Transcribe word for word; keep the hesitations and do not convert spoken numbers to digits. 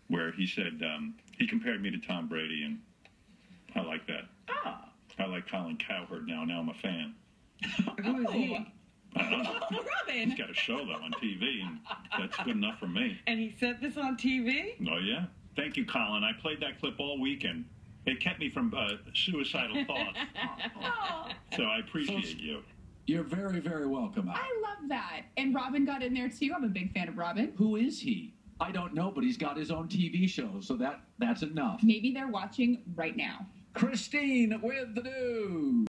where he said um, he compared me to Tom Brady, and I like that. Oh. I like Colin Cowherd now. Now I'm a fan. Who is he? I don't know. Robin. He's got a show, though, on T V, and that's good enough for me. And he said this on T V? Oh, yeah. Thank you, Colin. I played that clip all weekend. It kept me from uh, suicidal thoughts. Oh. So I appreciate you. You're very, very welcome. I love that. And Robin got in there, too. I'm a big fan of Robin. Who is he? I don't know, but he's got his own T V show, so that that's enough. Maybe they're watching right now. Christine with the news.